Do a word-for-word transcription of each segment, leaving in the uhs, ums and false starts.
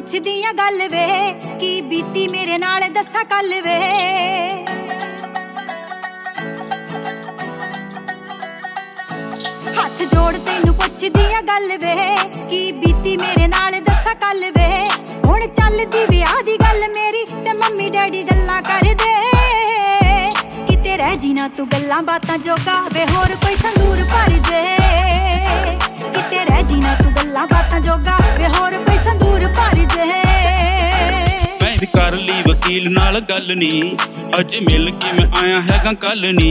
पुछदियां गल वे की बीती मेरे नाल दसा कल वे। हाथ जोड़ तैनू पुछदियां गल वे की बीती मेरे नाल दसा कल वे। हुण चलदी विआह दी गल मेरी ते मम्मी डैडी गल्लां करदे किते रह जी ना तू गल्लां बातां जोगा वे होर कोई संदूर भर दे। किते रह जी ना तू गल्लां बातां जोगा वे होर कोई संदूर भर दे। मैं भी कर ली वकील नाल गल नी अज मिल के मैं आया हैगा कल नी।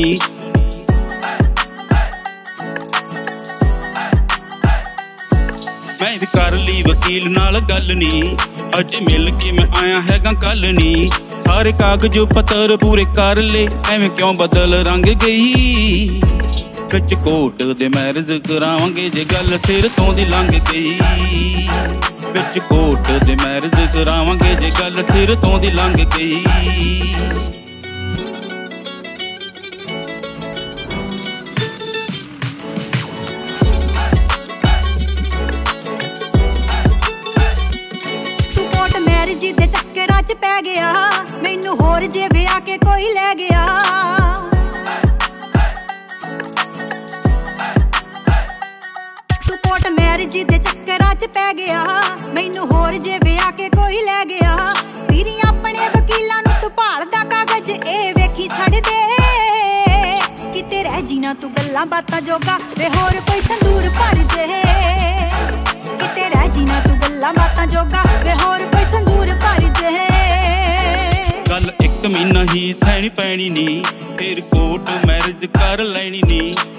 मैं भी कर ली वकील नाल गल नी अज मिल के मैं आया हैगा कल नी। सारे कागज पत्तर पूरे कर ले एवें क्यों बदल रंग गई। विच कोट दे मैरिज करावांगे जे गल सिर तों दी लंघ गई। विच कोट दे मैरिज करावांगे जे गल सिर तों दी लंघ गई। मैरिज दे चक्करां च पै गया मैनू होर जे विआह के कोई लै गया। तू कोर्ट मैरिज दे चक्करां च पै गया मैनू होर जे विआह के कोई लै गया। तेरी अपने वकीलां नू तू भालदा कागज ए वेखी छड़ दे किते रह जी ना तू गल्लां बातां जोगा वे होर कोई संदूर भर दे। किते रह जी ना तू गल्लां बातां जोगा वे होर कोई संदूर भर दे। गल एक महीना ही सहनी पैनी नी फिर कोर्ट मैरिज कर लैनी नी।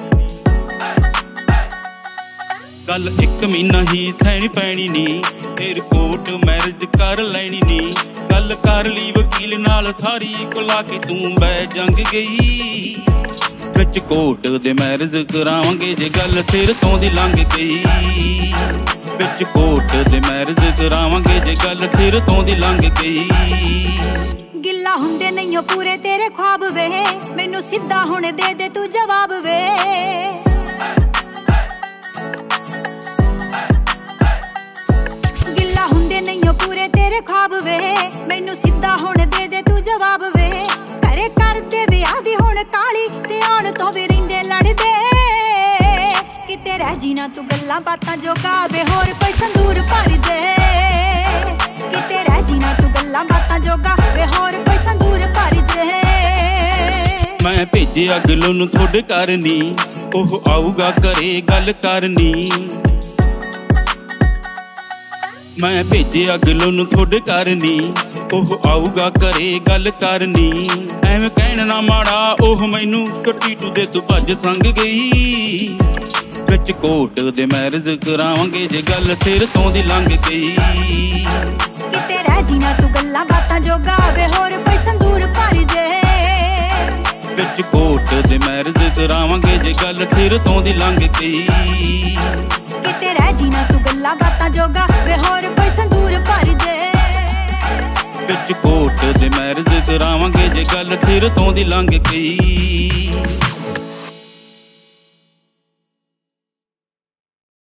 गल एक महीना ही सहनी पैनी नी फिर कोर्ट मैरिज कर लैनी नी। गल कर ली वकील नाल सारी कोला के तू बै जंग गई। विच कोर्ट दे मैरिज करावांगे जे गल सिर तों दी लंघ गई। विच कोर्ट दे मैरिज करावांगे जे गल सिर तों दी लंघ गई। गिला हुंदे नहीं पूरे तेरे ख्वाब वे मैनू सीधा हुण दे दे तू जवाब वे। गिला हुंदे नहीं पूरे तेरे ख्वाब वे मैनू सीधा हुण दे दे तू जवाब वे। घरे करदे विआह दी हुण काली ते आउण तों भी रहिंदे लड़दे किते रह जी ना तू गल्लां बातां जोगा वे होर कोई संदूर भर दे। किते रह जी ना तू गल्लां बातां जोगा वे होर कोई संदूर भर दे। मैं भेजे अगलों नू थोड़े करनी ओह आऊगा घरे गल करनी। मैं भेजे अगलों नू थोड़े करनी ओह आऊगा घरे गल करनी। एवें कहण ना माड़ा ओह मैनू टुटी टू दे तू भज संग गई। विच कोर्ट दे मैरिज करावांगे जे गल सिर तों दी लंघ गई। किते रह जी ना तू गल्लां बातां जोगा वे होर कोई संदूर भर दे। विच कोर्ट दे मैरिज करावांगे जे गल सिर तों दी लंघ गई। किते रह जी ना तू गल्लां बातां जोगा वे होर कोई संदूर भर दे। विच कोर्ट दे मैरिज करावांगे जे गल सिर तों दी लंघ गई।